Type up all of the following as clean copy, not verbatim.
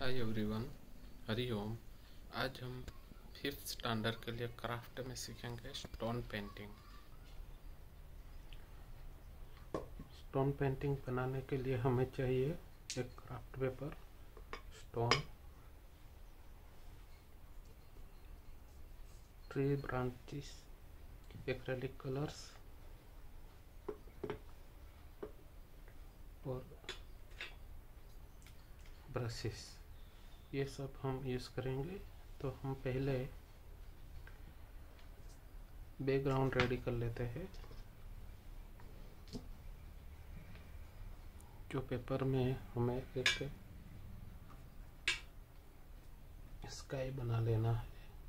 Hi everyone, Hari ओम। आज हम fifth standard के लिए क्राफ्ट में सीखेंगे स्टोन पेंटिंग। स्टोन पेंटिंग बनाने के लिए हमें चाहिए एक craft paper, stone, tree branches, acrylic colours और ब्रशेस। ये सब हम यूज़ करेंगे। तो हम पहले बैकग्राउंड रेडी कर लेते हैं। जो पेपर में हमें एक स्काई बना लेना है।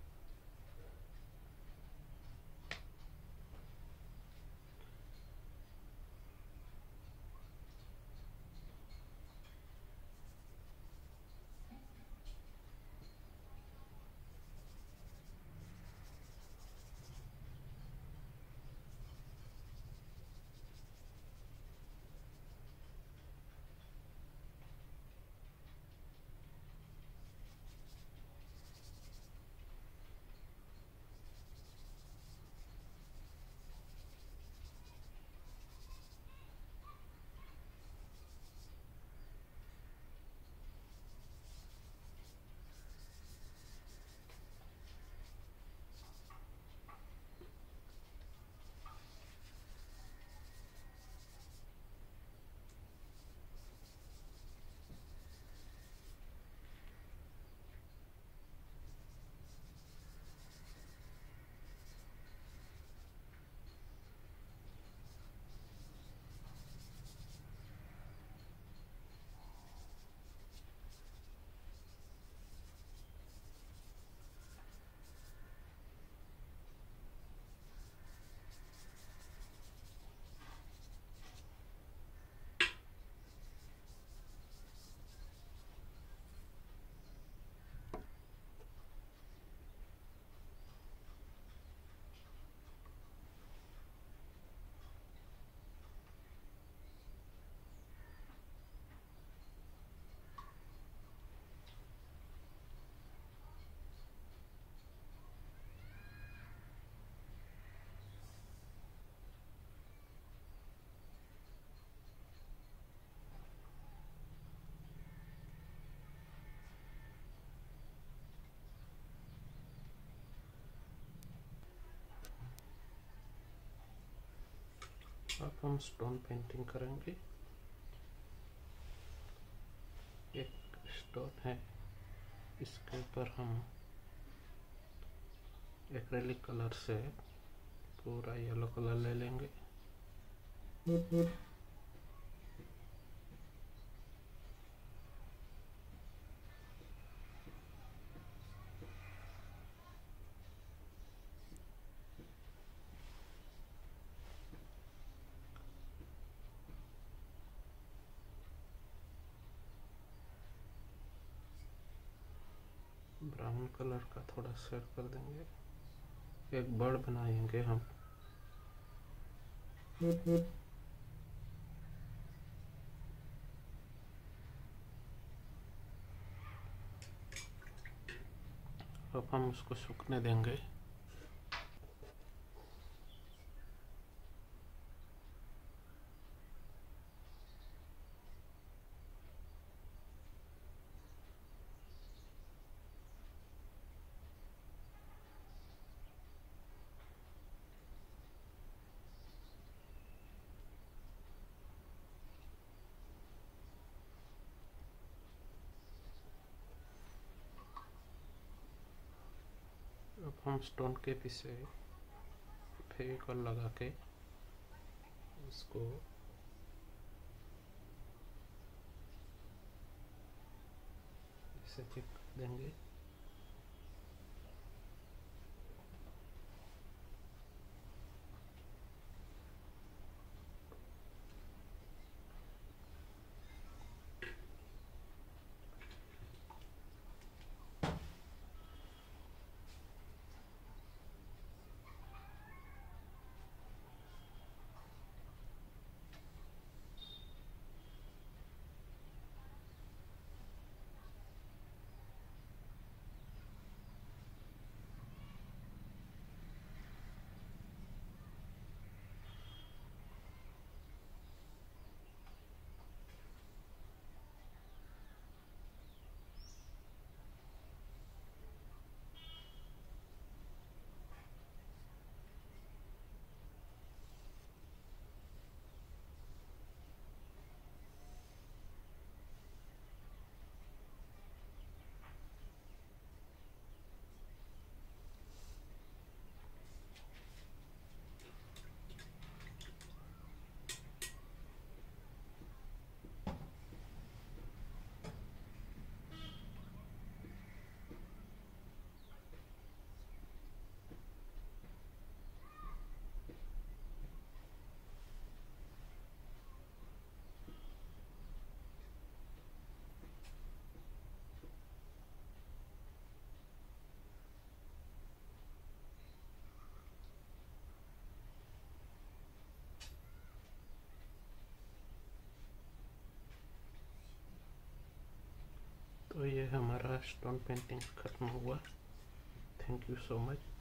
अब हम स्टोन पेंटिंग करेंगे। एक स्टोन है, इसके ऊपर हम एक्रेलिक कलर से पूरा येलो कलर ले लेंगे। ब्राउन कलर का थोड़ा सेट कर देंगे। एक बर्ड बनाएंगे हम। अब हम उसको सूखने देंगे। अब हम स्टोन के पीछे फेविकॉल लगा के इसको ऐसे चिपका देंगे। तो ये हमारा स्टोन पेंटिंग खत्म हुआ। Thank you so much.